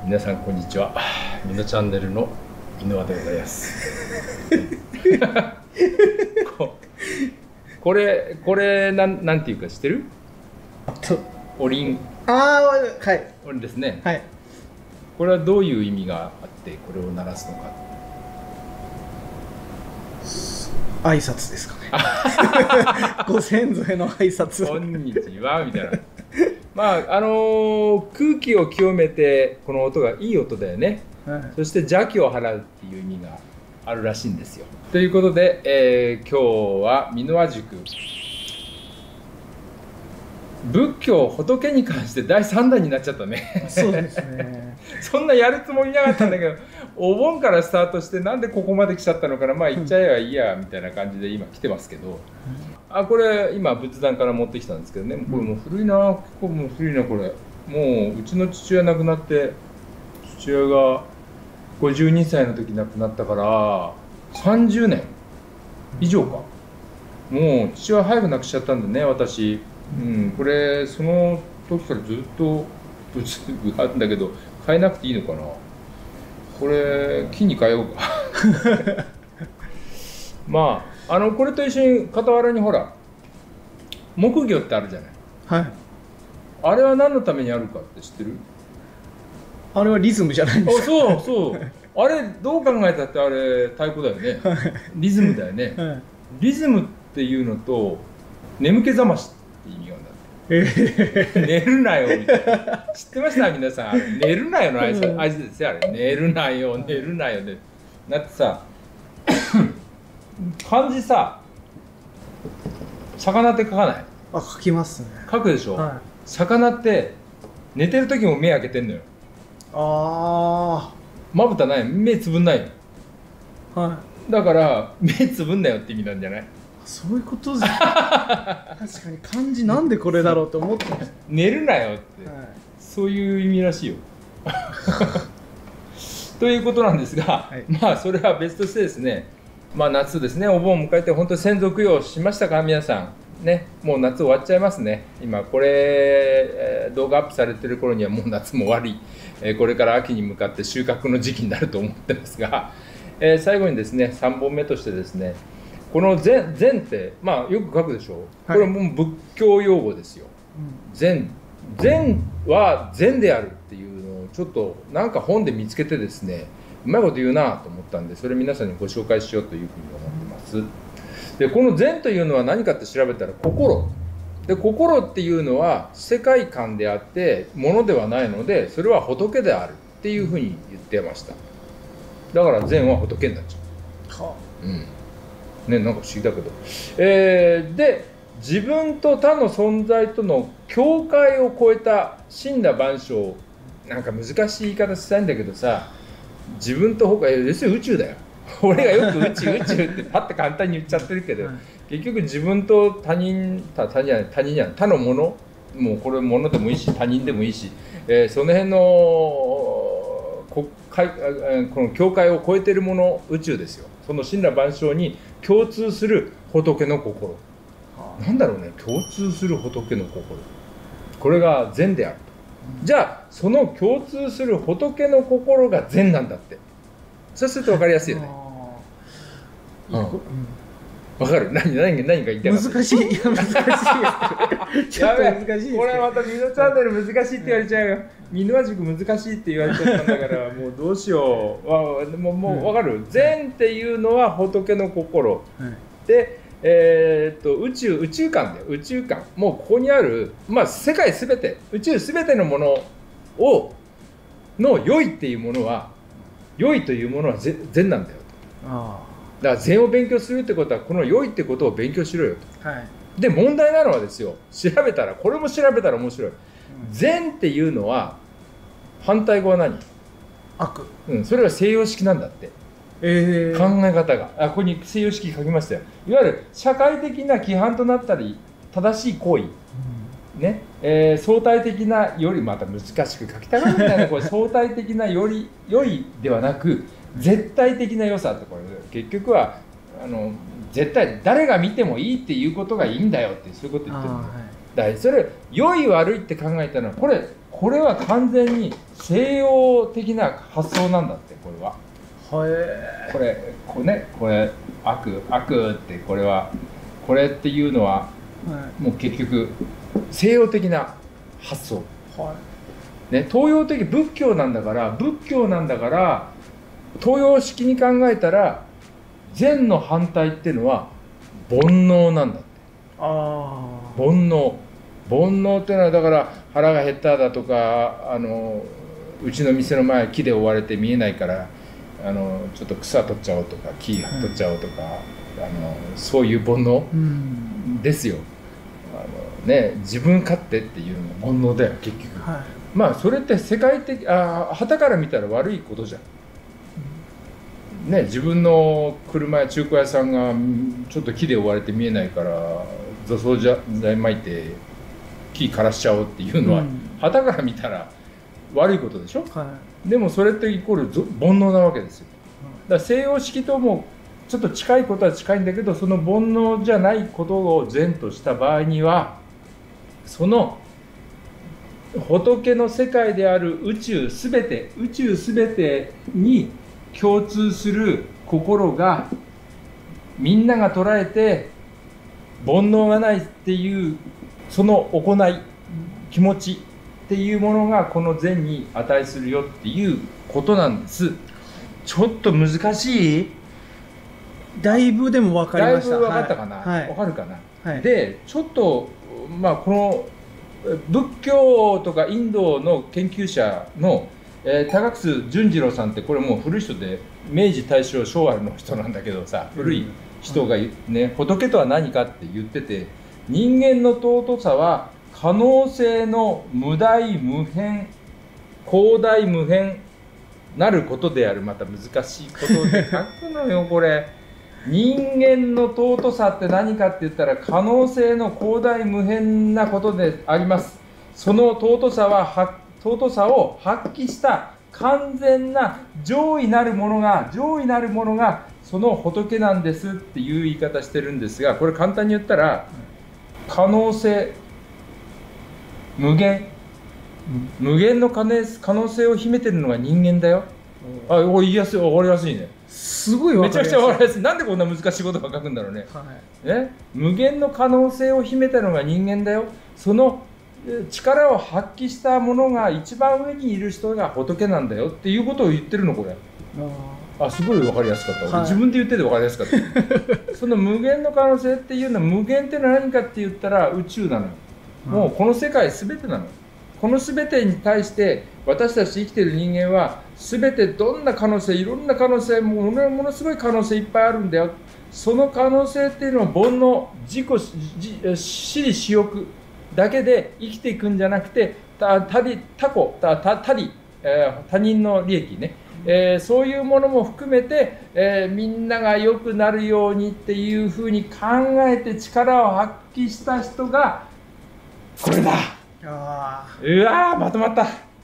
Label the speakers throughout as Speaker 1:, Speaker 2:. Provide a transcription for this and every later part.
Speaker 1: 皆さんこんにちは。みのチャンネルの箕輪でございます。これなんていうか知ってる？おりん。
Speaker 2: はい。
Speaker 1: おりんですね。
Speaker 2: はい。
Speaker 1: これはどういう意味があってこれを鳴らすのか。
Speaker 2: 挨拶ですかね。ご先祖への挨拶。
Speaker 1: こんにちはみたいな。まあ空気を清めてこの音がいい音だよね。はい、そして邪気を払うっていう意味があるらしいんですよ。ということで、今日は箕輪塾仏教仏に関して第3弾になっちゃったね。
Speaker 2: そうですね。
Speaker 1: そんなやるつもりなかったんだけどお盆からスタートしてなんでここまで来ちゃったのかな、まあ行っちゃえばいいやみたいな感じで今来てますけど、これ今仏壇から持ってきたんですけどね、これもう古いな、結構もう古いな。これもううちの父親亡くなって、父親が52歳の時亡くなったから30年以上か。もう父親早く亡くしちゃったんでね、私。これその時からずっと仏具があるんだけど変えなくていいのかな。これ木に変えようか。まあこれと一緒に傍らにほら木魚ってあるじゃない。
Speaker 2: はい。
Speaker 1: あれは何のためにあるかって知ってる？
Speaker 2: あれはリズムじゃないんですか？
Speaker 1: そうそう。あれどう考えたってあれ太鼓だよね。リズムだよね。はい、リズムっていうのと眠気覚ましって意味があるんだって。寝るなよみたいな。知ってました皆さん？寝るなよの合図ですよあれ。寝るなよ寝るなよで。だってさ漢字さ魚って書かない？
Speaker 2: 書きますね。
Speaker 1: 書くでしょ。はい、魚って寝てる時も目開けてんのよ。まぶたない、目つぶんないよ。はい。だから目つぶんなよって意味なんじゃない？
Speaker 2: そういうことです。確かに漢字なんでこれだろうって思ってました。
Speaker 1: 寝るなよって、はい、そういう意味らしいよ。ということなんですが、はい、まあそれは別としてですね、まあ夏ですね、お盆を迎えて本当に先祖供養しましたか皆さん。ね、もう夏終わっちゃいますね。今これ、動画アップされてる頃にはもう夏も終わり、これから秋に向かって収穫の時期になると思ってますが、最後にですね3本目としてですね、この禅ってまあよく書くでしょ。これはもう仏教用語ですよ。禅は禅であるっていうのをちょっとなんか本で見つけてですね、うまいこと言うなと思ったんで、それ皆さんにご紹介しようというふうに思ってます。でこの禅というのは何かって調べたら心で、心っていうのは世界観であってものではないので、それは仏であるっていうふうに言ってました。だから禅は仏になっちゃう。ね、なんか不思議だけど、で自分と他の存在との境界を超えた真羅万象、なんか難しい言い方したいんだけどさ、自分と他、要するに宇宙だよ。俺がよく宇宙ってパッて簡単に言っちゃってるけど、結局自分と他人じゃない他のもの、もうこれ物でもいいし他人でもいいし、その辺のこの境界を超えているもの、宇宙ですよ。その真羅万象に共通する仏の心、なんだろうね、共通する仏の心、これが禅であると。じゃあその共通する仏の心が禅なんだって。そうすると分かりやすいよね。分かる？何が言いたいか。
Speaker 2: 難しい。難しい。ちょっと難しいです。
Speaker 1: これまたミノチャンネル難しいって言われちゃうよ。箕輪塾難しいって言われちゃったんだからもうどうしよう。もう分かる？禅っていうのは仏の心で、宇宙観だよ。宇宙観、もうここにある、まあ世界すべて、宇宙すべてのものの良いっていうものは、良いというものは禅なんだよと。だから禅を勉強するってことはこの良いってことを勉強しろよと。はい、で問題なのはですよ、調べたらこれも調べたら面白い。禅っていうのは反対語は何？
Speaker 2: 悪。
Speaker 1: それは西洋式なんだって。考え方がここに西洋式書きましたよ。いわゆる社会的な規範となったり正しい行為、ね、相対的なより、また難しく書きたがるみたいな、これ相対的なより良いではなく絶対的な良さって、これ結局は絶対誰が見てもいいっていうことがいいんだよってそういうこと言ってるんだよ。
Speaker 2: はい、
Speaker 1: だからそれ良い悪いって考えたのはこれは完全に西洋的な発想なんだって。これはこれ悪ってこれっていうのは、もう結局西洋的な発想、ね、東洋的仏教なんだから東洋式に考えたら善の反対っていうのは煩悩なんだって。煩悩っていうのはだから腹が減っただとかうちの店の前木で覆われて見えないからちょっと草取っちゃおうとか木取っちゃおうとか、そういう煩悩ですよ。自分勝手っていうのが煩悩だよ結局。まあそれって世界的傍から見たら悪いことじゃん。自分の車や中古屋さんがちょっと木で覆われて見えないから除草剤巻いて木枯らしちゃおうっていうのは傍から見たら悪いことでしょ。でもそれってイコール煩悩なわけですよ。だから西洋式ともちょっと近いことは近いんだけど、その煩悩じゃないことを善とした場合にはその仏の世界である宇宙すべてに共通する心がみんなが捉えて煩悩がないっていうその行い気持ちっていうものがこの善に値するよっていうことなんです。ちょっと難しい？
Speaker 2: だいぶでも分かりました。
Speaker 1: だいぶ分かったかな、分かるかな、でちょっとこの仏教とかインドの研究者の高楠淳二郎さんってこれもう古い人で明治大正昭和の人なんだけどさ、古い人がね、仏とは何かって言ってて、人間の尊さは可能性の無大無辺広大無辺なることである。また難しいことで書くのよこれ。人間の尊さって何かって言ったら可能性の広大無辺なことであります。その尊さを発揮した完全な上位なるものがその仏なんですっていう言い方してるんですが、これ簡単に言ったら可能性無限の可能性を秘めてるのが人間だよ。言いやすい、分かりやすいね。
Speaker 2: すごい分かりやすい。
Speaker 1: めちゃくちゃ分かりやすい。なんでこんな難しいことが書くんだろうね。無限の可能性を秘めたのが人間だよ。その力を発揮したものが一番上にいる人が仏なんだよっていうことを言ってるのこれ。すごい分かりやすかった。自分で言ってて分かりやすかった。その無限の可能性っていうのは、無限ってのは何かって言ったら宇宙なの。もうこの世界全てなの。この全てに対して私たち生きている人間は全てどんな可能性、いろんな可能性、ものすごい可能性いっぱいあるんだよ。その可能性っていうのは煩悩、私利私欲だけで生きていくんじゃなくて、他人の利益ね、そういうものも含めて、みんなが良くなるようにっていうふうに考えて力を発揮した人がこれだ。うわー、まとまった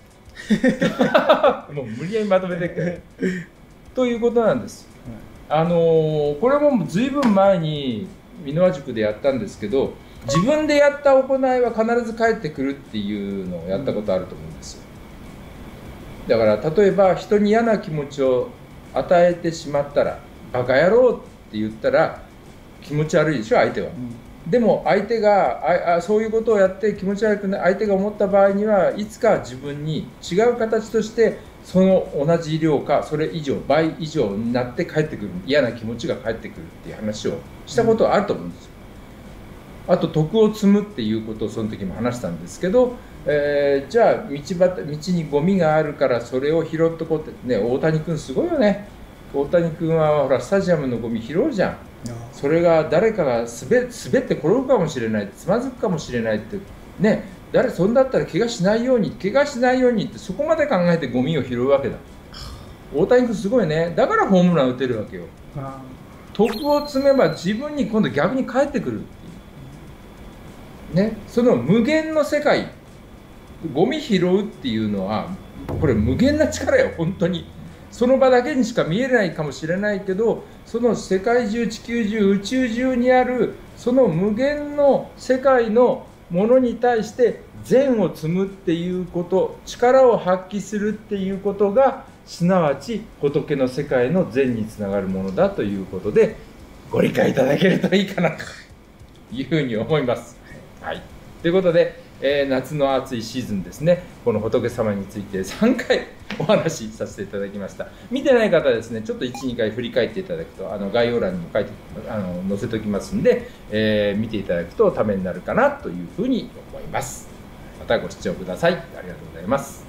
Speaker 1: もう無理やりまとめてくれということなんです。これも随分前に美濃和塾でやったんですけど、自分でやった行いは必ず返ってくるっていうのをやったことあると思うんですよ。だから例えば人に嫌な気持ちを与えてしまったら、バカ野郎って言ったら気持ち悪いでしょ相手は。でも相手がそういうことをやって気持ち悪くない相手が思った場合には、いつか自分に違う形としてその同じ量かそれ以上倍以上になって帰ってくる、嫌な気持ちが返ってくるっていう話をしたことはあると思うんですよ。あと徳を積むっていうことをその時も話したんですけど、じゃあ道にゴミがあるからそれを拾っとこうってね、大谷君すごいよね。大谷君はほらスタジアムのゴミ拾うじゃん。それが誰かが滑って転ぶかもしれない、つまずくかもしれないってね、そんだったら怪我しないようにってそこまで考えてゴミを拾うわけだ。大谷君すごいね。だからホームラン打てるわけよ。徳を積めば自分に今度逆に返ってくるっていうね。その無限の世界、ゴミ拾うっていうのはこれ無限な力よ本当に。 その場だけにしか見えないかもしれないけど、その世界中、地球中、宇宙中にあるその無限の世界のものに対して善を積むっていうこと、力を発揮するっていうことが、すなわち仏の世界の善につながるものだということで、ご理解いただけるといいかなというふうに思います。はい、ということで、夏の暑いシーズンですね、この仏様について3回お話しさせていただきました。見てない方はですね、ちょっと1、2回振り返っていただくと、概要欄にも書いて載せておきますんで、見ていただくとためになるかなというふうに思います。またご視聴ください。ありがとうございます。